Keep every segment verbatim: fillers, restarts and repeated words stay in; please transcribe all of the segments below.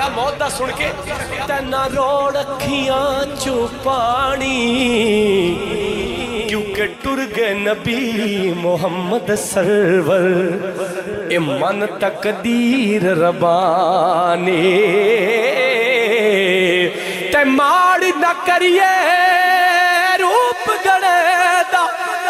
پیا موت دا سن کے تینا روڑ اکھیاں چو پانی کیونکہ ٹر گئے نبی محمد سرور اے من تقدیر ربانی تے ماڑ نہ کریے روپ گڑے دا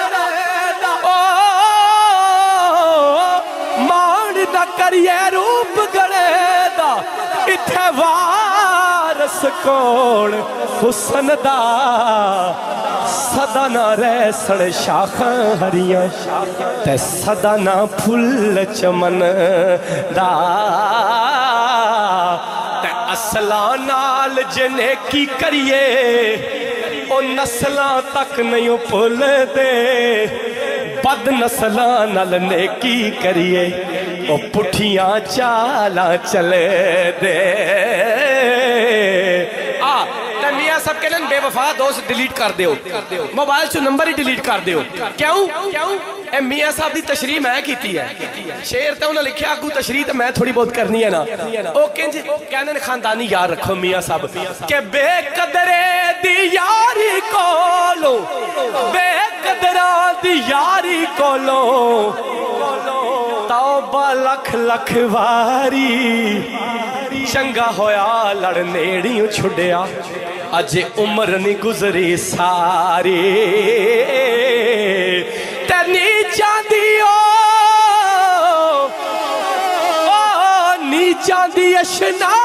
ماڑ نہ کریے روپ گڑے دا اتھے وارس کون حسن دا صدا نہ ریسڑ شاخاں ہریاں تے صدا نہ پھل چمن دا تے اصلاں نال جنے کی کریے او نسلاں تک نہیں پھل دے بد نسلاں نال نیکی کریے او پٹھیاں چالا چلے دے میاں سب کے لئے بے وفا دوست ڈیلیٹ کر دیو موبائل سے نمبر ہی ڈیلیٹ کر دیو کیوں؟ اے میاں صاحب دی تشریح میں کیتی ہے شیر تے انہوں نے لکھیا کو تشریح تے میں تھوڑی بہت کرنی ہے نا او کہنے خاندانی یار رکھو میاں صاحب کہ بے قدرے دی یاری کولو بے قدران دی یاری کولو توبہ لکھ لکھ واری چنگا ہویا لڑ نیڑیوں چھڑیا اجے عمر نہیں گزری ساری تے نیچاں دیو نیچاں دی اشنا